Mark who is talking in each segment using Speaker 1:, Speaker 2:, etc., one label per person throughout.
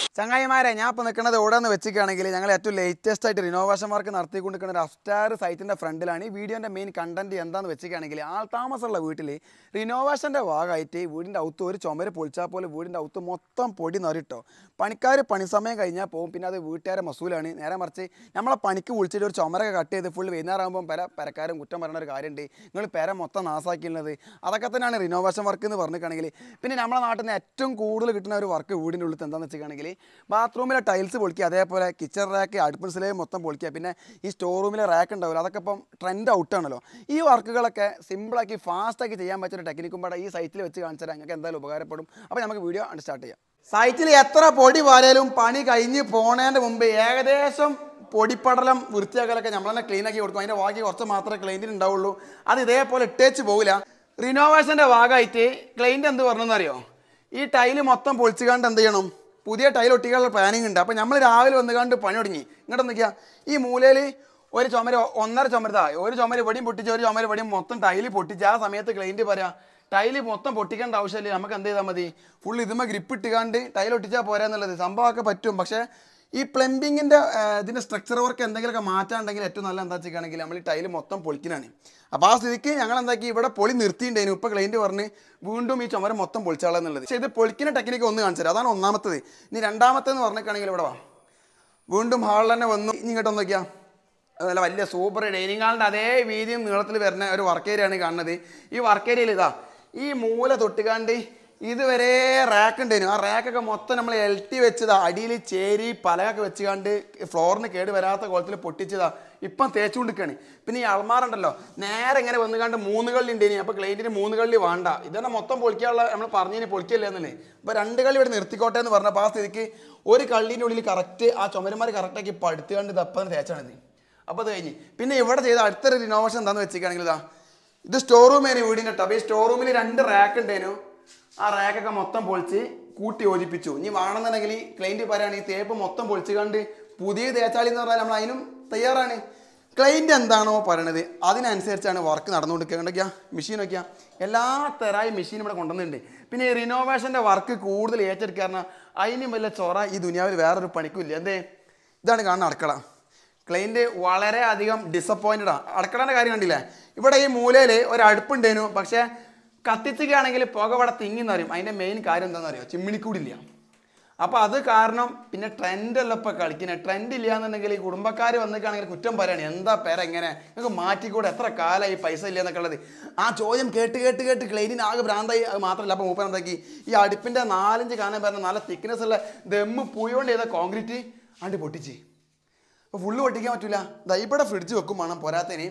Speaker 1: ചങ്ങായിമാരെ ഞാൻ ഇപ്പോൾ നിൽക്കുന്നത് എവിടെയെന്ന് വെച്ചിട്ടാണെങ്കിൽ ഞങ്ങൾ ഏറ്റവും ലേറ്റസ്റ്റ് ആയിട്ട് റിനോവേഷൻ വർക്ക് നടത്തിക്കൊണ്ടിരിക്കുന്ന ഒരു അഫ്റ്റാർ സൈറ്റിൻ്റെ ഫ്രണ്ടിലാണ്. ഈ വീഡിയോൻ്റെ മെയിൻ കണ്ടന്റ് എന്താണെന്ന് വെച്ചിട്ടാണെങ്കിൽ ആൾ താമസമുള്ള വീട്ടിൽ റിനോവേഷൻ്റെ ഭാഗമായിട്ട് വീടിൻ്റെ ഔത്ത് ഒരു ചുമര് പൊളിച്ചാൽ പോലെ വീടിൻ്റെ ഔത്ത് മൊത്തം പൊടി നിറയിട്ടോ. പണിക്കാർ പണിസമയം കഴിഞ്ഞാൽ പോകും, പിന്നെ അത് വീട്ടുകാരെ മസൂലാണ്. നേരെ മറിച്ച് നമ്മളെ പണിക്ക് വിളിച്ചിട്ട് ഒരു ചുമരൊക്കെ കട്ട് ചെയ്ത് ഫുൾ വൈകുന്നേരമാകുമ്പോൾ പെരക്കാരും കുറ്റം പറയുന്ന ഒരു കാര്യമുണ്ട്, നിങ്ങൾ പെര മൊത്തം നാസാക്കിയുള്ളത്. അതൊക്കെ തന്നെയാണ് റിനോവേഷൻ വർക്ക് എന്ന് പറഞ്ഞിട്ടാണെങ്കിൽ. പിന്നെ നമ്മുടെ നാട്ടിൽ നിന്ന് ഏറ്റവും കൂടുതൽ കിട്ടുന്ന ഒരു വർക്ക് വീടിൻ്റെ ഉള്ളിൽ എന്താണെന്ന് വെച്ചിട്ടാണെങ്കിൽ ബാത്റൂമിലെ ടൈൽസ് പൊളിക്കുക, അതേപോലെ കിച്ചൺ റാക്ക് അടുപ്പിൽ സ്ലേവ് മൊത്തം പൊളിക്കുക, പിന്നെ ഈ സ്റ്റോർ റൂമിലെ റാക്ക് ഉണ്ടാവില്ല, അതൊക്കെ ഇപ്പം ട്രെൻഡ് ഔട്ടാണല്ലോ. ഈ വർക്കുകളൊക്കെ സിമ്പിളാക്കി ഫാസ്റ്റാക്കി ചെയ്യാൻ പറ്റുന്ന ടെക്നിക്കും പാടെ ഈ സൈറ്റിൽ വെച്ച് കാണിച്ചാൽ നിങ്ങൾക്ക് എന്തായാലും ഉപകാരപ്പെടും. അപ്പോൾ നമുക്ക് വീഡിയോ സ്റ്റാർട്ട് ചെയ്യാം. സൈറ്റിൽ എത്ര പൊടി വാരാലും പണി കഴിഞ്ഞ് പോണതിൻ്റെ മുമ്പ് ഏകദേശം പൊടിപ്പടലം വൃത്തിയാക്കലൊക്കെ നമ്മൾ തന്നെ ക്ലീൻ ആക്കി കൊടുക്കും. അതിൻ്റെ ബാക്കി കുറച്ച് മാത്രമേ ക്ലൈൻറ്റിന് ഉണ്ടാവുള്ളൂ. അത് ഇതേപോലെ ഇട്ടേച്ച് പോകില്ല. റിനോവേഷൻ്റെ ഭാഗമായിട്ട് ക്ലൈൻറ്റ് എന്ത് പറഞ്ഞെന്നറിയോ, ഈ ടൈല് മൊത്തം പൊളിച്ചുകൊണ്ട് എന്ത് ചെയ്യണം, പുതിയ ടൈൽ ഒട്ടിക്കാനുള്ള പ്ലാനിങ് ഉണ്ട്. അപ്പോൾ നമ്മൾ രാവിലെ വന്നുകൊണ്ട് പണി തുടങ്ങി. ഇങ്ങോട്ട് നോക്കിയാൽ ഈ മൂലയിൽ ഒരു ചുമര് ഒന്നര ചുമരതാ, ഒരു ചുമര് വടിയും പൊട്ടിച്ച് ഒരു ചുമര് വടിയും മൊത്തം ടൈല് പൊട്ടിച്ച് ആ സമയത്ത് ക്ലൈൻറ്റ് പറയാം ടൈല് മൊത്തം പൊട്ടിക്കേണ്ട ആവശ്യമില്ല, നമുക്ക് എന്ത് ചെയ്താൽ മതി, ഫുൾ ഇതുമ്മ ഗ്രിപ്പ് ഇട്ടുകാണ്ട് ടൈൽ ഒട്ടിച്ചാൽ പോരാ എന്നുള്ളത്. സംഭവമൊക്കെ പറ്റും. പക്ഷേ ഈ പ്ലംബിങ്ങിൻ്റെ ഇതിൻ്റെ സ്ട്രക്ചർ വർക്ക് എന്തെങ്കിലുമൊക്കെ മാറ്റാണ്ടെങ്കിൽ ഏറ്റവും നല്ല എന്താ വെച്ചിട്ടാണെങ്കിൽ നമ്മൾ ഈ ടൈല് മൊത്തം പൊളിക്കാനാണ്. അപ്പോൾ ആ സ്ഥിതിക്ക് ഞങ്ങൾ എന്താക്കി ഇവിടെ പൊളി നിർത്തിയിട്ടുണ്ടായിരുന്നു. ഇപ്പോൾ ക്ലൈൻറ്റ് പറഞ്ഞ് വീണ്ടും ഈ ചുമര മൊത്തം പൊളിച്ചാളെന്നുള്ളത്. പക്ഷേ ഇത് പൊളിക്കുന്ന ടെക്നിക്ക് ഒന്ന് കാണിച്ചു തരാം. അതാണ് ഒന്നാമത്തത്. ഇനി രണ്ടാമത്തേന്ന് പറഞ്ഞിട്ടാണെങ്കിൽ ഇവിടെ വാ, വീണ്ടും ഹാളിൽ തന്നെ വന്നു. ഇനി ഇങ്ങോട്ട് നോക്കിയാൽ അതുപോലെ വലിയ സൂപ്പർ ഡൈനിങ് ഹാളിൻ്റെ അതേ വീതിയും നീളത്തിൽ വരുന്ന ഒരു വർക്ക് ഏരിയയാണ് കാണുന്നത്. ഈ വർക്ക് ഏരിയയിൽ ഇതാ ഈ മൂല തൊട്ടുകാണ്ട് ഇതുവരെ റാക്ക് ഉണ്ടായിരുന്നു. ആ റാക്കൊക്കെ മൊത്തം നമ്മൾ എൽട്ടി വെച്ചതാ, അടിയിൽ ചേരി പലകൊക്കെ വെച്ചുകാണ്ട് ഫ്ലോറിന് കേട് വരാത്ത കോലത്തിൽ പൊട്ടിച്ചതാ, ഇപ്പം തേച്ചുകൊണ്ടിരിക്കുകയാണ്. പിന്നെ ഈ അൾമാറുണ്ടല്ലോ നേരെ ഇങ്ങനെ വന്നുകാണ്ട് 3 കള്ളി ഉണ്ടായിനി. അപ്പോൾ ക്ലൈൻറ്റിന് 3 കള്ളി വേണ്ട, ഇതന്നെ മൊത്തം പൊളിക്കാനുള്ള നമ്മൾ പറഞ്ഞതിന് പൊളിക്കല്ലേ എന്നല്ലേ. അപ്പോൾ 2 കള്ളി ഇവിടെ നിർത്തിക്കോട്ടെ എന്ന് പറഞ്ഞപ്പോൾ ആ സ്ഥിതിക്ക് ഒരു കള്ളീൻ്റെ ഉള്ളിൽ കറക്റ്റ് ആ ചുമരന്മാർ കറക്റ്റാക്കി പടുത്തുകൊണ്ട് ഇത് അപ്പം തേച്ചാണിത്. അപ്പോൾ അത് കഴിഞ്ഞ് പിന്നെ ഇവിടെ ചെയ്ത അടുത്തൊരു റിനോവേഷൻ എന്താണെന്ന് വെച്ചിട്ടാണെങ്കിൽ ഇതാ ഇത് സ്റ്റോർ റൂമേനു വീടിൻ്റെ കേട്ടോ. അപ്പോൾ ഈ സ്റ്റോർ റൂമിൽ 2 റാക്ക് ഉണ്ടായിരുന്നു. ആ റാക്കൊക്കെ മൊത്തം പൊളിച്ച് കൂട്ടി യോജിപ്പിച്ചു. ഇനി വേണമെന്നുണ്ടെങ്കിൽ ക്ലൈൻറ്റ് പറയുകയാണ് ഈ തേപ്പ് മൊത്തം പൊളിച്ച് കണ്ട് പുതിയ തേച്ചാളി എന്ന് പറഞ്ഞാൽ നമ്മൾ അതിനും തയ്യാറാണ്. ക്ലൈൻറ്റ് എന്താണോ പറയണത് അതിനനുസരിച്ചാണ് വർക്ക് നടന്നുകൊണ്ടിരിക്കുക. മെഷീൻ നോക്കിയാൽ എല്ലാ തരായും മെഷീൻ ഇവിടെ കൊണ്ടുവന്നിട്ടുണ്ട്. പിന്നെ ഈ റിനോവേഷൻ്റെ വർക്ക് കൂടുതൽ ഏറ്റെടുക്കുക പറഞ്ഞാൽ അതിനും വലിയ ചൊറ ഈ ദുനിയാവിൽ വേറൊരു പണിക്കും ഇല്ല. എന്തേ, ഇതാണ് കാണുന്ന അടുക്കള. ക്ലൈൻറ്റ് വളരെ അധികം ഡിസപ്പോയിൻറ്റഡാണ്. അടുക്കളേൻ്റെ കാര്യം കണ്ടില്ലേ, ഇവിടെ ഈ മൂലയിൽ ഒരു അടുപ്പുണ്ടായിരുന്നു, പക്ഷേ കത്തിച്ചുകയാണെങ്കിൽ പുക ഇവിടെ തിങ്ങിന്ന് പറയും. അതിൻ്റെ മെയിൻ കാര്യം എന്താണെന്ന് അറിയോ, ചിമ്മിണിക്കൂടില്ല. അപ്പോൾ അത് കാരണം പിന്നെ ട്രെൻഡല്ല ഇപ്പോൾ കളിക്കുന്നത്. ട്രെൻഡ് ഇല്ല എന്നുണ്ടെങ്കിൽ ഈ കുടുംബക്കാർ വന്നിട്ടാണെങ്കിൽ കുറ്റം പറയാണ്, എന്താ പേര എങ്ങനെ നിങ്ങൾക്ക് മാറ്റിക്കൂടെ, എത്ര കാലമായി പൈസ ഇല്ല എന്നൊക്കെ ഉള്ളത്. ആ ചോദ്യം കേട്ട് കേട്ട് കേട്ട് ക്ലൈൻറ്റിന് ആകെ ഭ്രാന്തായി. അത് മാത്രമല്ല അപ്പോൾ മൂപ്പൻ എന്താക്കി ഈ അടുപ്പിൻ്റെ 4-5 കാണാൻ പറഞ്ഞ നല്ല തിക്നെസ് ഉള്ള ദമ്മ് പൂയോണ്ട് ചെയ്ത കോൺക്രീറ്റ് ആണ്ട് പൊട്ടിച്ച്. അപ്പോൾ ഫുള്ള് പൊട്ടിക്കാൻ പറ്റില്ല. ഇവിടെ ഫ്രിഡ്ജ് വെക്കും വേണം. പോരാത്തതിന്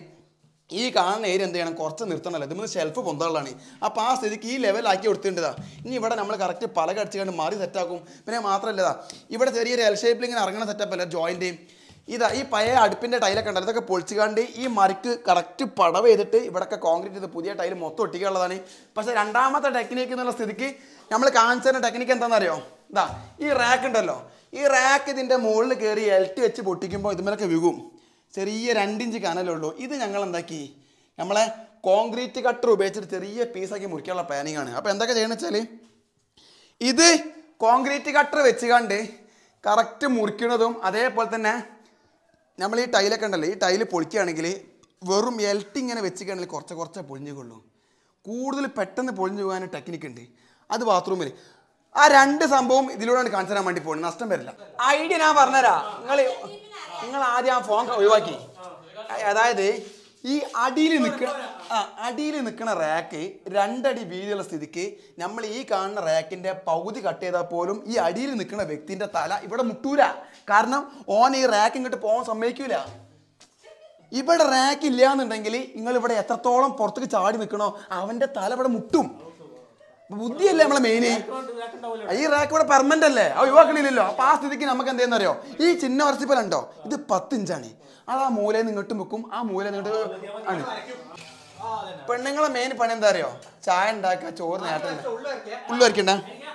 Speaker 1: ഈ കാണുന്ന ഏരിയ എന്ത് ചെയ്യണം, കുറച്ച് നിർത്തണമല്ലോ, ഇത് ഷെൽഫ് പൊന്തകളാണ്. അപ്പോൾ ആ സ്ഥിതിക്ക് ഈ ലെവലാക്കി കൊടുത്തിട്ടുണ്ടതാ. ഇനി ഇവിടെ നമ്മൾ കറക്റ്റ് പലക അടിച്ചുകൊണ്ട് മാറി സെറ്റാക്കും. പിന്നെ മാത്രമല്ലതാ ഇവിടെ ചെറിയൊരു എൽ ഷേപ്പിൽ ഇങ്ങനെ ഇറങ്ങുന്ന സെറ്റപ്പ് അല്ല ജോയിൻ്റ്. ഇതാ ഈ പഴയ അടുപ്പിൻ്റെ ടൈലൊക്കെ ഉണ്ടല്ലോ, ഇതൊക്കെ പൊളിച്ചുകാണ്ട് ഈ മറിക്ക് കറക്റ്റ് പടവ് ചെയ്തിട്ട് ഇവിടെയൊക്കെ കോൺക്രീറ്റ് ചെയ്ത് പുതിയ ടൈൽ മൊത്തം ഒട്ടിക്കാനുള്ളതാണ്. പക്ഷേ രണ്ടാമത്തെ ടെക്നിക്ക് എന്നുള്ള സ്ഥിതിക്ക് നമ്മൾ കാണിച്ചതിൻ്റെ ടെക്നിക്ക് എന്താണെന്നറിയോ, ഇതാ ഈ റാക്ക് ഉണ്ടല്ലോ, ഈ റാക്ക് ഇതിൻ്റെ മുകളിൽ കയറി എൽട്ടി വെച്ച് പൊട്ടിക്കുമ്പോൾ ഇതുമേലൊക്കെ വീകും. ചെറിയ 2 ഇഞ്ച് കനലുള്ളൂ. ഇത് ഞങ്ങൾ എന്താക്കി നമ്മളെ കോൺക്രീറ്റ് കട്ടർ ഉപയോഗിച്ചിട്ട് ചെറിയ പീസാക്കി മുറിക്കാനുള്ള പ്ലാനിങ് ആണ്. അപ്പോൾ എന്തൊക്കെ ചെയ്യണമെന്ന് വെച്ചാൽ ഇത് കോൺക്രീറ്റ് കട്ടർ വെച്ചുകൊണ്ട് കറക്റ്റ് മുറിക്കുന്നതും അതേപോലെ തന്നെ നമ്മൾ ഈ ടൈലൊക്കെ ഉണ്ടല്ലോ, ഈ ടൈല് പൊളിക്കുകയാണെങ്കിൽ വെറും എൽട്ടി ഇങ്ങനെ വെച്ചിട്ടാണെങ്കിൽ കുറച്ച് പൊളിഞ്ഞു കൊള്ളൂ. കൂടുതൽ പെട്ടെന്ന് പൊളിഞ്ഞു പോകാൻ ടെക്നിക്ക് ഉണ്ട്. അത് ബാത്റൂമിൽ ആ 2 സംഭവം ഇതിലൂടെയാണ് കാണിച്ചു തരാൻ വേണ്ടി പോകുന്നത്, നഷ്ടം വരില്ല. ഐഡിയ ഞാൻ പറഞ്ഞുതരാം. നിങ്ങൾ ആദ്യം ആ ഫോൺ ഒഴിവാക്കി, അതായത് ഈ അടിയിൽ നിൽക്കുന്ന റാക്ക് 2 അടി വീതിയുള്ള സ്ഥിതിക്ക് നമ്മൾ ഈ കാണുന്ന റാക്കിൻ്റെ പകുതി കട്ട് ചെയ്താൽ പോലും ഈ അടിയിൽ നിൽക്കുന്ന വ്യക്തിൻ്റെ തല ഇവിടെ മുട്ടൂല. കാരണം ഓൻ ഈ റാക്ക് ഇങ്ങോട്ട് പോകാൻ സമ്മതിക്കൂല. ഇവിടെ റാക്ക് ഇല്ല എന്നുണ്ടെങ്കിൽ നിങ്ങൾ ഇവിടെ എത്രത്തോളം പുറത്തേക്ക് ചാടി നിൽക്കണോ അവൻ്റെ തല ഇവിടെ മുട്ടും. ബുദ്ധിയല്ലേ നമ്മളെ മെയിൻ. ഈ റാക്ക് ഇവിടെ പെർമനന്റ് അല്ലേ, അത് ഒഴിവാക്കണില്ലല്ലോ. അപ്പോൾ ആ സ്ഥിതിക്ക് നമുക്ക് എന്തെന്ന് അറിയോ, ഈ ചിന്ന വരച്ചിപ്പലുണ്ടോ ഇത് 10 ഇഞ്ചാണ്. അത് ആ മൂലയിൽ നിങ്ങോട്ടും വെക്കും, ആ മൂല നിങ്ങോട്ട് ആണ്. പെണ്ണുങ്ങളെ മെയിൻ പണി എന്താ അറിയോ, ചായ ഉണ്ടാക്കുക, ചോറ് നേരത്തെ ഉള്ളു വരയ്ക്കണ്ട.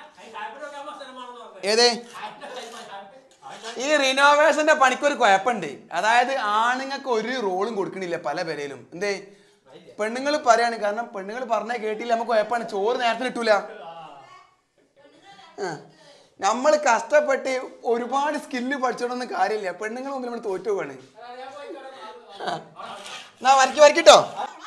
Speaker 1: ഏതേ ഈ റിനോവേഷന്റെ പണിക്കൊരു കുഴപ്പമുണ്ട്. അതായത് ആണുങ്ങൾക്ക് ഒരു റോളും കൊടുക്കണില്ല പല പേരയിലും. എന്തേ പെണ്ണുങ്ങൾ പറയാണ്, കാരണം പെണ്ണുങ്ങൾ പറഞ്ഞാൽ കേട്ടില്ല നമുക്ക് കുഴപ്പമാണ്, ചോറ് നേരത്തെ കിട്ടൂല. നമ്മൾ കഷ്ടപ്പെട്ട് ഒരുപാട് സ്കില്ല് പഠിച്ചോണ്ടൊന്നും കാര്യമില്ല. പെണ്ണുങ്ങൾ മുമ്പിൽ നമ്മൾ തോറ്റു പോവാണ്. എന്നാ വരക്കിട്ടോ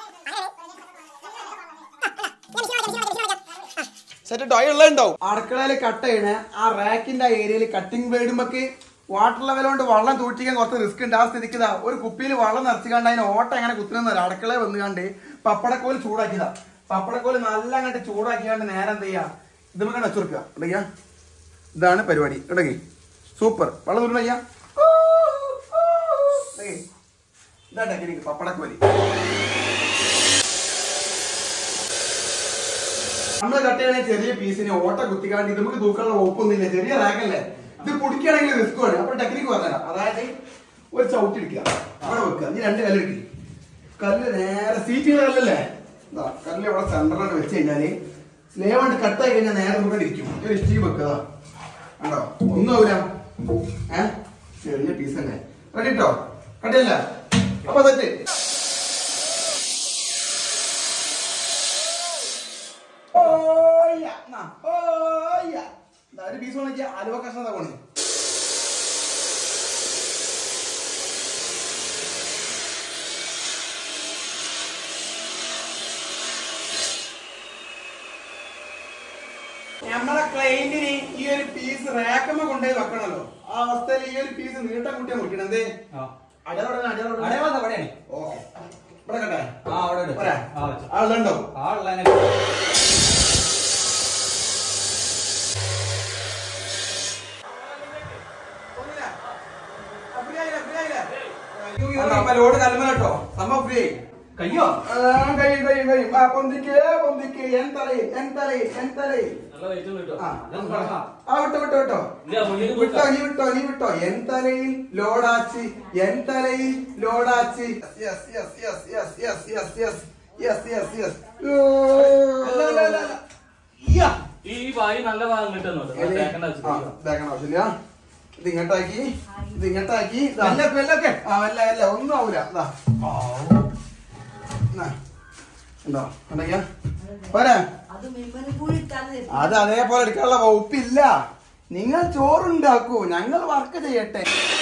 Speaker 1: സെറ്റ് ടോയ് ഉള്ളതുണ്ടാവും. അടുക്കളയിൽ കട്ട് ചെയ്യണേ ആ റാക്കിന്റെ ആ ഏരിയയിൽ കട്ടിംഗ് ബ്ലേഡുമ്പക്ക് വാട്ടർ ലെവൽ കൊണ്ട് വെള്ളം തൂറ്റിക്കാൻ കുറച്ച് റിസ്ക് ഉണ്ട്. ആ സ്ഥിതിക്ക് ഒരു കുപ്പിയിൽ വെള്ളം നിറച്ചിക്കാണ്ട് അതിന് ഓട്ടം എങ്ങനെ കുത്തുന്ന അടുക്കളയിൽ വന്നുകാണ്ട് പപ്പടക്കോല് ചൂടാക്കിയതാ. പപ്പടക്കോല് നല്ല അങ്ങോട്ട് ചൂടാക്കിയാണ്ട് നേരെ എന്ത് ചെയ്യാ ഇത് നമുക്ക് വെച്ചുകൊടുക്കുക. ഇടയ്ക്കാ ഇതാണ് പരിപാടി. ഇടകി സൂപ്പർ. വെള്ളം തൂണ്ടാ ഇതാ ടെക്നിക്ക് പപ്പടക്കോലി. നമ്മള് കട്ട് ചെയ്യണേ ചെറിയ പീസിന് ഓട്ട കുത്തിക്കാണ്ട് ഇത് നമുക്ക് തൂക്കാനുള്ള ഒപ്പൊന്നുമില്ല. ചെറിയ റാക്കല്ലേ, ഇത് പൊടിക്കുകയാണെങ്കിൽ റിസ്ക് ആണ്. അപ്പൊ ടെക്നിക്ക് പറഞ്ഞുതരാം. അതായത് ഒരു ചവിട്ടി എടുക്കുക, അവിടെ വെക്കുക. ഇനി 2 കല്ല് എടുക്കുക. കല്ല് നേരെ സീറ്റുള്ള കല്ലല്ലേ, കല്ല് അവിടെ സെന്ററിലോട്ട് വെച്ച് കഴിഞ്ഞാല് സ്ലേവ് കൊണ്ട് കട്ടായി കഴിഞ്ഞാൽ നേരെ നോക്കിയിരിക്കും. ഒരു ഇഷ്ടിക്ക് വെക്കുക. കണ്ടോ, ഒന്നും ആവൂല. ചെറിയ പീസ് തന്നെ. റെഡി കേട്ടോ, കട്ടിയല്ല. അപ്പൊ തെറ്റ് ഒരു പീസ് വേണമെങ്കിൽ ആലുവ കഷ്ണം പോണേ. നമ്മളെ ക്ലൈന്റിന് ഈ ഒരു പീസ് റാക്കമ്മ കൊണ്ടുപോയി വെക്കണല്ലോ. ആ അവസ്ഥയിൽ ഈ ഒരു പീസ് നീട്ടം കൂട്ടിയാ മുറിക്കണം. എന്തേ ഇവിടെ കട്ടെ ആളുണ്ടോ? ലോഡ് കല്ലുമല്ലോ സംഭവം ഫ്രീ ആയി. കഴിയോ? കഴിയും. പൊന്തിക്ക് വിട്ടോ. എന്തലയിൽ ലോഡാച്ച്, എന്തലയിൽ ലോഡാച്ച്. ആവശ്യമില്ല. ഇത് ഇങ്ങോട്ടാക്കി അല്ല ഒന്നും ആവൂല. അത് അതേപോലെ എടുക്കാനുള്ള വകുപ്പില്ല. നിങ്ങൾ ചോറുണ്ടാക്കൂ, ഞങ്ങൾ വർക്ക് ചെയ്യട്ടെ.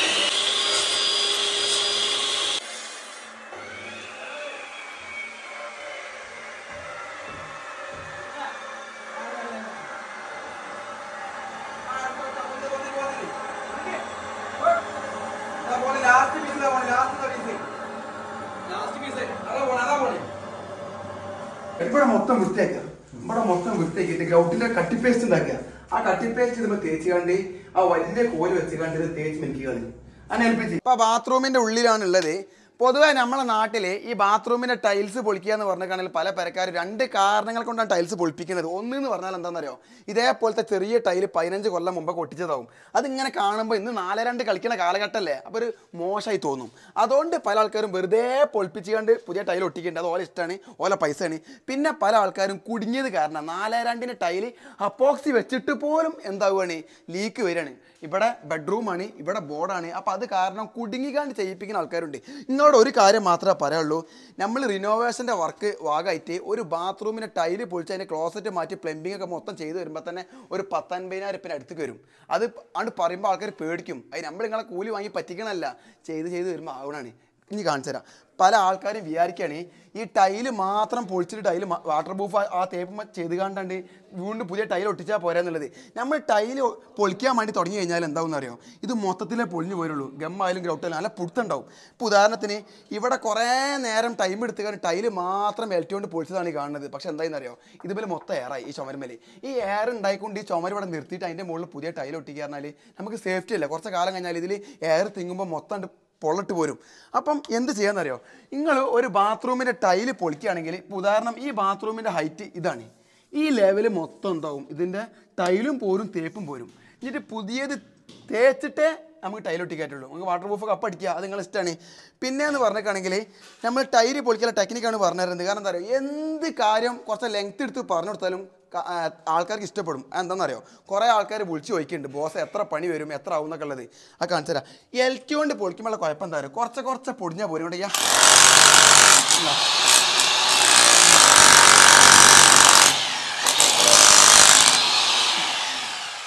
Speaker 1: ഇവിടെ മൊത്തം വൃത്തിയാക്കിയിട്ട് ഗ്രൗണ്ടിന്റെ കട്ടി പേസ്റ്റ് ഉണ്ടാക്കുക. ആ കട്ടി പേസ്റ്റ് നമ്മൾ തേച്ചുകാണ്ട് ആ വലിയ കോല് വെച്ചുകാണ്ട് ഇത് തേച്ച് മെനിക്കുകയാണ് അങ്ങനെ ഏൽപ്പിച്ച്. ഇപ്പൊ ബാത്റൂമിന്റെ ഉള്ളിലാണുള്ളത്. പൊതുവെ നമ്മളെ നാട്ടിൽ ഈ ബാത്റൂമിന്റെ ടൈൽസ് പൊളിക്കുക എന്ന് പറഞ്ഞിട്ടാണെങ്കിൽ പല പെരക്കാർ 2 കാരണങ്ങൾ കൊണ്ടാണ് ടൈൽസ് പൊളിപ്പിക്കുന്നത്. ഒന്നെന്ന് പറഞ്ഞാൽ എന്താണെന്നറിയോ, ഇതേപോലത്തെ ചെറിയ ടൈല് 15 കൊല്ലം മുമ്പ് പൊട്ടിച്ചതാവും. അതിങ്ങനെ കാണുമ്പോൾ ഇന്ന് 4-2 കളിക്കുന്ന കാലഘട്ടമല്ലേ, അപ്പോൾ ഒരു മോശമായി തോന്നും. അതുകൊണ്ട് പല ആൾക്കാരും വെറുതെ പൊളിപ്പിച്ചുകൊണ്ട് പുതിയ ടൈൽ ഒട്ടിക്കുന്നുണ്ട്. അത് ഓല ഇഷ്ടമാണ്, ഓല പൈസയാണ്. പിന്നെ പല ആൾക്കാരും കുടുങ്ങിയത് കാരണം 4-2 ടൈല് അപ്പോക്സി വെച്ചിട്ട് പോലും എന്താവുകയാണ്, ലീക്ക് വരികയാണ്. ഇവിടെ ബെഡ്റൂമാണ്, ഇവിടെ ബോർഡാണ്. അപ്പോൾ അത് കാരണം കുടുങ്ങിക്കാണ്ട് ചെയ്യിപ്പിക്കുന്ന ആൾക്കാരുണ്ട്. ഇന്നോട് ഒരു കാര്യം മാത്രമേ പറയാനുള്ളൂ. നമ്മൾ റിനോവേഷൻ്റെ വർക്ക് ഭാഗമായിട്ട് ഒരു ബാത്റൂമിൻ്റെ ടൈല് പൊളിച്ച് അതിൻ്റെ ക്ലോസറ്റ് മാറ്റി പ്ലംബിംഗ് ഒക്കെ മൊത്തം ചെയ്ത് വരുമ്പോൾ തന്നെ ഒരു 10-50,000 അടുത്തേക്ക് വരും. അത് ആണ് പറയുമ്പോൾ ആൾക്കാർ പേടിക്കും. അത് നമ്മൾ നിങ്ങളെ കൂലി വാങ്ങി പറ്റിക്കണമല്ല, ചെയ്ത് വരുമ്പോൾ ആവണാണ്. ഇനി കാണിച്ചു തരാം. പല ആൾക്കാരും വിചാരിക്കുകയാണ് ഈ ടൈല് മാത്രം പൊളിച്ചിട്ട് ടൈല് വാട്ടർ പ്രൂഫ് ആ തേപ്പ് ചെയ്ത് കണ്ടാണ്ട് വീണ്ടും പുതിയ ടൈൽ ഒട്ടിച്ചാൽ പോരാന്നുള്ളത്. നമ്മൾ ടൈല് പൊളിക്കാൻ വേണ്ടി തുടങ്ങി കഴിഞ്ഞാൽ എന്താവുമെന്ന് അറിയോ, ഇത് മൊത്തത്തിലേ പൊളിഞ്ഞു പോരുള്ളൂ. ഗമ്മായാലും ഗ്രൗട്ടായാലും നല്ല പുടുത്തുണ്ടാവും. ഇപ്പോൾ ഉദാഹരണത്തിന് ഇവിടെ കുറേ നേരം ടൈം എടുത്തുകൊണ്ട് ടൈല് മാത്രം വെൽറ്റുകൊണ്ട് പൊളിച്ചതാണ് ഈ കാണുന്നത്. പക്ഷെ എന്തായെന്ന് അറിയോ, ഇതുപോലെ മൊത്തം എയറായി ഈ ചുമരുമേൽ. ഈ എയർ ഉണ്ടായിക്കൊണ്ട് ഈ ചുമര് ഇവിടെ നിർത്തിയിട്ട് അതിൻ്റെ മുകളിൽ പുതിയ ടൈൽ ഒട്ടിക്കുക പറഞ്ഞാൽ നമുക്ക് സേഫ്റ്റി അല്ല. കുറച്ച് കാലം കഴിഞ്ഞാൽ ഇതിൽ എയർ തിങ്ങുമ്പോൾ മൊത്തം പൊള്ളട്ട് പോരും. അപ്പം എന്ത് ചെയ്യാന്നറിയോ, നിങ്ങൾ ഒരു ബാത്റൂമിൻ്റെ ടൈല് പൊളിക്കുകയാണെങ്കിൽ, ഇപ്പോൾ ഉദാഹരണം ഈ ബാത്റൂമിൻ്റെ ഹൈറ്റ് ഇതാണ്, ഈ ലെവൽ മൊത്തം എന്താവും, ഇതിൻ്റെ ടൈലും പോരും തേപ്പും പോരും. എന്നിട്ട് പുതിയത് തേച്ചിട്ടേ നമുക്ക് ടൈലൊട്ടിക്കാറ്റുള്ളൂ. നമുക്ക് വാട്ടർ പ്രൂഫ് കപ്പ് അടിക്കുക, അത് നിങ്ങൾ ഇഷ്ടമാണ്. പിന്നെ എന്ന് പറഞ്ഞിട്ടാണെങ്കിൽ നമ്മൾ ടൈല് പൊളിക്കാനുള്ള ടെക്നിക്കാണ് പറഞ്ഞു തരുന്നത്. കാരണം എന്താ പറയുക, എന്ത് കാര്യം കുറച്ച് ലെങ്ത് എടുത്ത് പറഞ്ഞു കൊടുത്താലും ആൾക്കാർക്ക് ഇഷ്ടപ്പെടും. എന്താണെന്നറിയോ, കുറേ ആൾക്കാർ വിളിച്ച് ചോദിക്കുന്നുണ്ട് ബോസ് എത്ര പണി വരും, എത്ര ആവും എന്നൊക്കെ ഉള്ളത്. അത് കാണിച്ചു തരാം. എൽറ്റി കൊണ്ട് പൊളിക്കുമ്പോഴുള്ള കുഴപ്പം എന്താ പറയുക, കുറച്ച് പൊടിഞ്ഞാൽ പോരും. കൊണ്ട് ചെയ്യാം,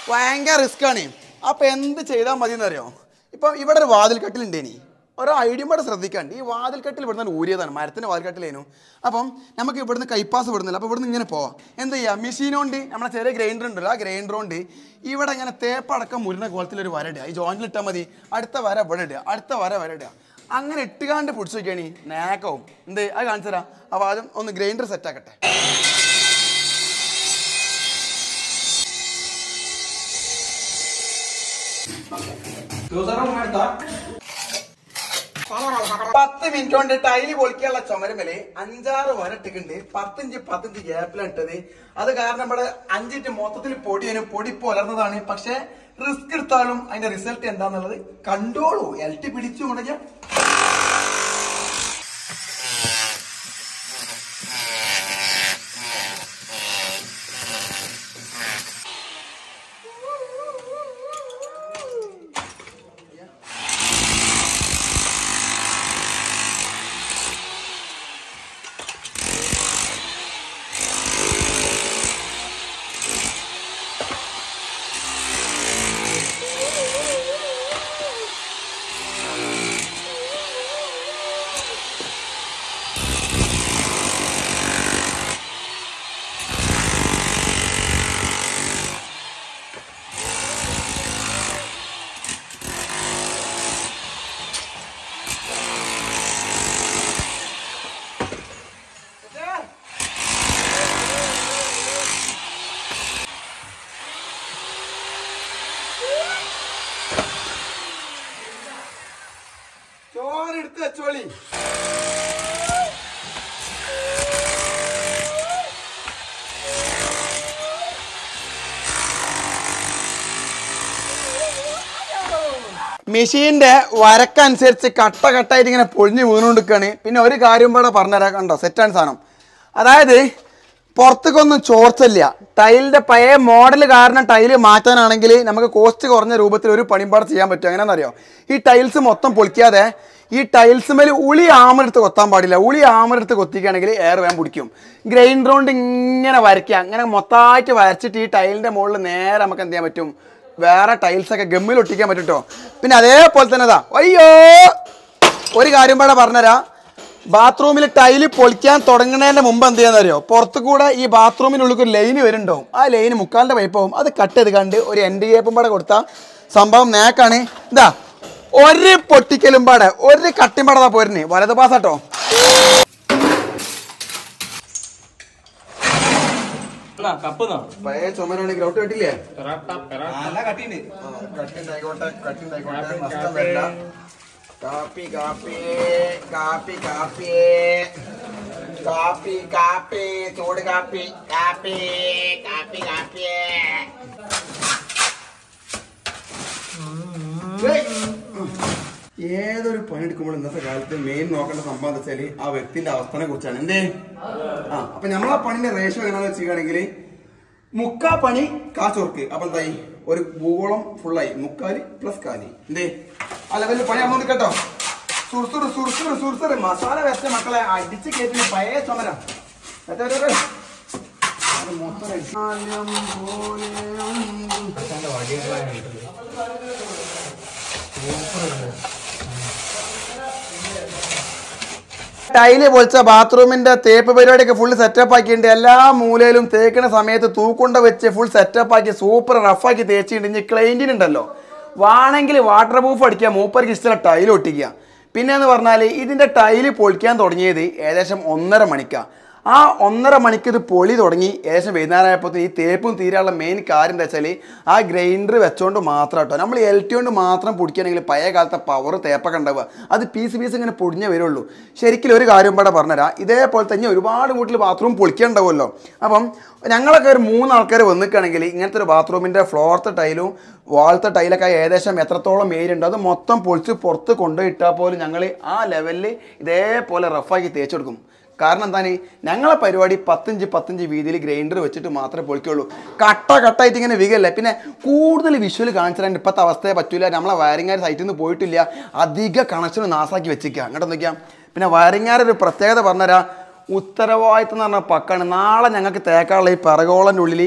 Speaker 1: ഭയങ്കര റിസ്ക്കാണ്. അപ്പോൾ എന്ത് ചെയ്താൽ മതി എന്നറിയോ? ഇപ്പം ഇവിടെ ഒരു വാതിൽക്കട്ടിലുണ്ടേനി, ഓരോ ഐഡിയും കൂടെ ശ്രദ്ധിക്കാണ്ട്. ഈ വാതിൽക്കട്ടിൽ ഇവിടുന്ന് ഊരിയതാണ്, മരത്തിൻ്റെ വാതിൽക്കട്ടിലേനു. അപ്പം നമുക്ക് ഇവിടുന്ന് കൈപ്പാസ് വിടുന്നില്ല. അപ്പോൾ ഇവിടുന്ന് ഇങ്ങനെ പോവാം. എന്ത് ചെയ്യുക, മെഷീനോണ്ട് നമ്മളെ ചെറിയ ഗ്രൈൻഡർ ഉണ്ടല്ലോ, ആ ഗ്രൈൻഡർ കൊണ്ട് ഇവിടെ ഇങ്ങനെ തേപ്പടക്കം മുരുന്ന കോലത്തിലൊരു വര ഇടുക. ഈ ജോയിൻറ്റിൽ ഇട്ടാൽ മതി. അടുത്ത വര ഇവിടെ ഇടുക, അടുത്ത വര ഇടുക. അങ്ങനെ ഇട്ടുകാണ്ട് പിടിച്ചു നോക്കിയാണ് നേക്കാവും. എന്ത് അത് കാണിച്ചു തരാം. അപ്പോൾ ആദ്യം ഒന്ന് ഗ്രൈൻഡർ സെറ്റാക്കട്ടെ. പത്ത് മിനിറ്റ് കൊണ്ട് ടൈല് പൊളിക്കാനുള്ള ചുമരുമല് 5-6 വരട്ടിട്ടുണ്ട്. 10-10 ഗ്യാപ്പിലാണ് ഇട്ടത്. അത് കാരണം ഇവിടെ 5 മൊത്തത്തിൽ പൊടി പുലർന്നതാണ്. പക്ഷെ റിസ്ക് എടുത്താലും അതിന്റെ റിസൾട്ട് എന്താന്നുള്ളത് കണ്ടോളൂ. എൽറ്റി പിടിച്ചു കൊണ്ടെങ്കിൽ ചോരെടുത്ത് വെച്ചോളി. മെഷീന്റെ വരക്കനുസരിച്ച് കട്ടായിട്ട് ഇങ്ങനെ പൊളിഞ്ഞ് വീണുകൊണ്ടിരിക്കുകയാണ്. പിന്നെ ഒരു കാര്യം ഇവിടെ പറഞ്ഞുതരാം. കണ്ടോ, സെറ്റാണ് സാധനം. അതായത് പുറത്തേക്കൊന്നും ചോർച്ചയില്ല. ടൈലിന്റെ പഴയ മോഡൽ കാരണം ടൈല് മാറ്റാനാണെങ്കിൽ നമുക്ക് കോസ്റ്റ് കുറഞ്ഞ രൂപത്തിൽ ഒരു പണിമ്പാട് ചെയ്യാൻ പറ്റും. എങ്ങനെയാണെന്നറിയോ? ഈ ടൈൽസ് മൊത്തം പൊളിക്കാതെ ഈ ടൈൽസ് മേൽ ഉളി ആമരെടുത്ത് കൊത്താൻ പാടില്ല. ഉളി ആമരെടുത്ത് കൊത്തിക്കുകയാണെങ്കിൽ എയർ വേഗം പിടിക്കും. ഗ്രൈൻഡർ കൊണ്ട് ഇങ്ങനെ വരയ്ക്കുക. അങ്ങനെ മൊത്തമായിട്ട് വരച്ചിട്ട് ഈ ടൈലിന്റെ മുകളിൽ നേരെ നമുക്ക് എന്ത് ചെയ്യാൻ പറ്റും, വേറെ ടൈൽസൊക്കെ ഗമ്മിൽ ഒട്ടിക്കാൻ പറ്റും കേട്ടോ. പിന്നെ അതേപോലെ തന്നെ അയ്യോ ഒരു കാര്യം പാടെ പറഞ്ഞുതരാം. ബാത്റൂമിൽ ടൈല് പൊളിക്കാൻ തുടങ്ങുന്നതിൻ്റെ മുമ്പ് എന്ത് ചെയ്യാന്നറിയോ? പുറത്തു കൂടെ ഈ ബാത്റൂമിനുള്ളിൽ ഒരു ലൈന് വരുന്നുണ്ടാവും. ആ ലൈന് മുക്കാലിൻ്റെ പൈപ്പാവും. അത് കട്ട് ചെയ്ത് കണ്ട് ഒരു എൻഡ് കേപ്പും പാടെ കൊടുത്താൽ സംഭവം നേക്കാണ്. എന്താ ഒരു പൊട്ടിക്കലും പാടെ ഒരു കട്ടിയും പാടതാ പോരുന്നേ. വലത് പാസാട്ടോ. പഴയ ചുമരാണ്. ഗ്രൗട്ട് കെട്ടില്ലേ? കാപ്പി കാപ്പി കാപ്പി കാപ്പി കാപ്പി കാപ്പി ചൂട് കാപ്പി കാപ്പി കാപ്പി കാപ്പി. ഏതൊരു പണി എടുക്കുമ്പോൾ ഇന്നത്തെ കാലത്ത് മെയിൻ നോക്കേണ്ട സംഭവം എന്താ വെച്ചാല് ആ വ്യക്തിന്റെ അവസ്ഥനെ കുറിച്ചാണ്. എന്തേ അപ്പൊ നമ്മളാ പണിന്റെ റേഷ്യോ എങ്ങനെയാന്ന് വെച്ചിരിക്കുകയാണെങ്കിൽ 3/4 പണി കാച്ചോർക്ക്. അപ്പൊ എന്തായി, ഒരു ഭൂഗോളം ഫുള്ളായി. 3/4 + 1/4. എന്തേ ആ ലെവലിൽ പണി അമ്മ കേട്ടോ. സുർസുറ് സുർസുറ് സുർസുറ് മസാല വെച്ച മക്കളെ അടിച്ച് കയറ്റി പഴയ ചുമര ടൈല് പൊളിച്ച ബാത്റൂമിന്റെ തേപ്പ് പരിപാടിയൊക്കെ ഫുൾ സെറ്റപ്പ് ആക്കിയിട്ടുണ്ട്. എല്ലാ മൂലയിലും തേക്കുന്ന സമയത്ത് തൂക്കൊണ്ട വെച്ച് ഫുൾ സെറ്റപ്പ് ആക്കി സൂപ്പർ റഫാക്കി തേച്ചിട്ടുണ്ട്. ഇനി ക്ലൈൻറ്റിനുണ്ടല്ലോ വേണമെങ്കിൽ വാട്ടർ പ്രൂഫ് അടിക്കുക, മൂപ്പർക്ക് ഇഷ്ടമുള്ള ടൈൽ ഒട്ടിക്കുക. പിന്നെ എന്ന് പറഞ്ഞാൽ ഇതിൻ്റെ ടൈല് പൊളിക്കാൻ തുടങ്ങിയത് ഏകദേശം 1.5 മണിക്കാണ്. ആ 1.5 മണിക്ക് ഇത് പൊളി തുടങ്ങി. ഏകദേശം വൈകുന്നേരമായപ്പോൾ ഈ തേപ്പും തീരാനുള്ള മെയിൻ കാര്യം എന്താ വെച്ചാൽ ആ ഗ്രൈൻഡർ വെച്ചുകൊണ്ട് മാത്രം കേട്ടോ. നമ്മൾ LT കൊണ്ട് മാത്രം പൊടിക്കുകയാണെങ്കിൽ പഴയ കാലത്തെ പവർ തേപ്പൊക്കെ ഉണ്ടാവുക. അത് പീസ് ഇങ്ങനെ പൊടിഞ്ഞേ വരുള്ളൂ. ശരിക്കും ഒരു കാര്യം ഇവിടെ പറഞ്ഞുതരാം. ഇതേപോലെ തന്നെ ഒരുപാട് വീട്ടിൽ ബാത്റൂം പൊളിക്കാനുണ്ടാവുമല്ലോ. അപ്പം ഞങ്ങളൊക്കെ ഒരു 3 ആൾക്കാർ വന്നിക്കുകയാണെങ്കിൽ ഇങ്ങനത്തെ ഒരു ബാത്റൂമിൻ്റെ ഫ്ലോറത്തെ ടൈലും വാളത്തെ ടൈലൊക്കെ ഏകദേശം എത്രത്തോളം ഏരിയ ഉണ്ട് അത് മൊത്തം പൊളിച്ച് പുറത്ത് കൊണ്ടുപോയിട്ടാൽ പോലും ഞങ്ങൾ ആ ലെവലിൽ ഇതേപോലെ റഫാക്കി തേച്ചെടുക്കും. കാരണം എന്താണ്, ഞങ്ങളെ പരിപാടി 10 വീതിയിൽ ഗ്രൈൻഡർ വെച്ചിട്ട് മാത്രമേ പൊളിക്കുള്ളൂ. കട്ടായിട്ട് ഇങ്ങനെ വികല്ലേ. പിന്നെ കൂടുതൽ വിഷ്വൽ കാണിച്ചു തരാൻ ഇപ്പോഴത്തെ അവസ്ഥയെ പറ്റൂല. നമ്മളെ വയറിങ്ങാർ സൈറ്റിൽ നിന്ന് പോയിട്ടില്ല. അധിക കണക്ഷൻ നാസാക്കി വെച്ചിരിക്കുക. അങ്ങോട്ട് നോക്കിയാൽ പിന്നെ വയറിങ്ങാരൊരു പ്രത്യേകത പറഞ്ഞുതരാം. ഉത്തരവാദിത്തം എന്ന് പറഞ്ഞാൽ പക്കാണ്. നാളെ ഞങ്ങൾക്ക് തേക്കാനുള്ള ഈ പിറകോളൻ്റെ ഉള്ളിൽ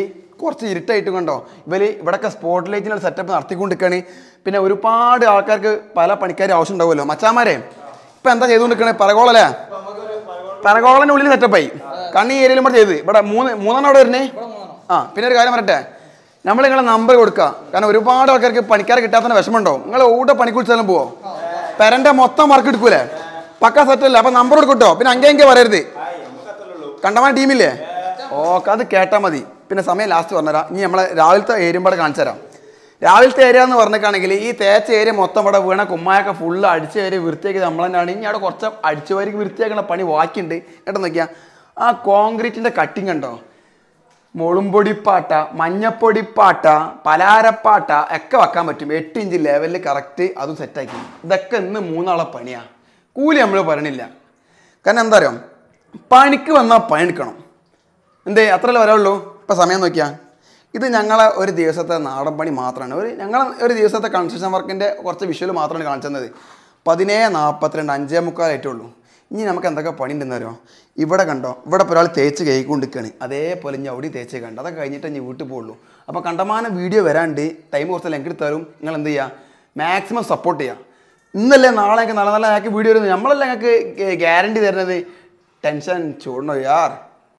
Speaker 1: കുറച്ച് ഇരുട്ടായിട്ട് കണ്ടോ ഇവർ ഇവിടെയൊക്കെ സ്പോട്ട് ലൈറ്റിനുള്ള സെറ്റപ്പ് നടത്തിക്കൊണ്ടിരിക്കുകയാണ്. പിന്നെ ഒരുപാട് ആൾക്കാർക്ക് പല പണിക്കാരും ആവശ്യം ഉണ്ടാവുമല്ലോ. മച്ചാമാരെ ഇപ്പം എന്താ ചെയ്തുകൊണ്ടിരിക്കണേ? പറകോളല്ലേ? പറകോളൻ്റെ ഉള്ളിൽ സെറ്റപ്പായി. കണ്ണി ഏരിയയിലും കൂടെ ചെയ്ത് ഇവിടെ മൂന്നെണ്ണം അവിടെ വരുന്നേ. പിന്നെ ഒരു കാര്യം പറയട്ടെ, നമ്മൾ നിങ്ങളെ നമ്പർ കൊടുക്കുക. കാരണം ഒരുപാട് ആൾക്കാർക്ക് പണിക്കാരെ കിട്ടാത്തതിന് വിഷമമുണ്ടോ? നിങ്ങൾ എവിടെ പണിക്ക് വിളിച്ചാലും പോവോ? പെരൻ്റെ മൊത്തം വർക്ക് എടുക്കൂലേ? പക്ക സെറ്റല്ലേ? അപ്പം നമ്പർ കൊടുക്കട്ടോ. പിന്നെ അங்கே പറയരുത്. കണ്ടമാൻ ടീമില്ലേ? ഓക്കെ, അത് കേട്ടാൽ മതി. പിന്നെ സമയം ലാസ്റ്റ് പറഞ്ഞുതരാം. ഇനി നമ്മളെ രാവിലത്തെ ഏരിയ ഇവിടെ കാണിച്ചു തരാം. രാവിലത്തെ ഏരിയ എന്ന് പറഞ്ഞിട്ടാണെങ്കിൽ ഈ തേച്ച ഏരിയ മൊത്തം ഇവിടെ വീണ കുമ്മായൊക്കെ ഫുള്ള് അടിച്ച ഏരിയ വൃത്തിയാക്കി നമ്മൾ തന്നെയാണ്. ഇനി അവിടെ കുറച്ച് അടിച്ചു വാരിക്ക് വൃത്തിയാക്കുന്ന പണി ബാക്കിയുണ്ട്. കേട്ടോ നോക്കിയാൽ ആ കോൺക്രീറ്റിൻ്റെ കട്ടിങ് ഉണ്ടോ? മുളുംപൊടിപ്പാട്ട, മഞ്ഞപ്പൊടിപ്പാട്ട, പലാരപ്പാട്ട ഒക്കെ വെക്കാൻ പറ്റും. 8 ഇഞ്ച് ലെവലിൽ കറക്റ്റ് അതും സെറ്റാക്കി. ഇതൊക്കെ ഇന്ന് 3 ആളെ പണിയാണ്. കൂലി നമ്മൾ പറയണില്ല. കാരണം എന്താ അറിയാം, പണിക്ക് വന്നാൽ പണിയെടുക്കണം. എന്തേ അത്രയല്ലേ വരാവുള്ളൂ. ഇപ്പം സമയം നോക്കിയാൽ ഇത് ഞങ്ങളെ ഒരു ദിവസത്തെ നാടൻ പണി മാത്രമാണ്. ഞങ്ങളെ ഒരു ദിവസത്തെ കൺസ്ട്രക്ഷൻ വർക്കിൻ്റെ കുറച്ച് വിഷ്വൽ മാത്രമാണ് കാണിച്ചത്. 17:42 5:45 ഇനി നമുക്ക് എന്തൊക്കെ പണി ഉണ്ടെന്ന് അറിയോ? ഇവിടെ കണ്ടോ, ഇവിടെ ഇപ്പോൾ ഒരാൾ തേച്ച് കൈക്കൊണ്ടിരിക്കുകയാണ്. അതേപോലെ ഇനി അവിടെ തേച്ച് കണ്ടോ. അതൊക്കെ കഴിഞ്ഞിട്ട് ഇനി വീട്ടിൽ പോകുള്ളൂ. അപ്പോൾ കണ്ടമാനം വീഡിയോ വരാണ്ട് ടൈം കുറച്ച് ലെങ്ക് എടുത്താലും നിങ്ങൾ എന്ത് ചെയ്യുക, മാക്സിമം സപ്പോർട്ട് ചെയ്യുക. ഇന്നല്ലേ നാളെ നല്ല നല്ല ഞങ്ങൾക്ക് വീഡിയോ വരുന്നത്. നമ്മളല്ലേ ഞങ്ങൾക്ക് ഗ്യാരണ്ടി തരുന്നത്. ടെൻഷൻ ചൂടണോ യാർ.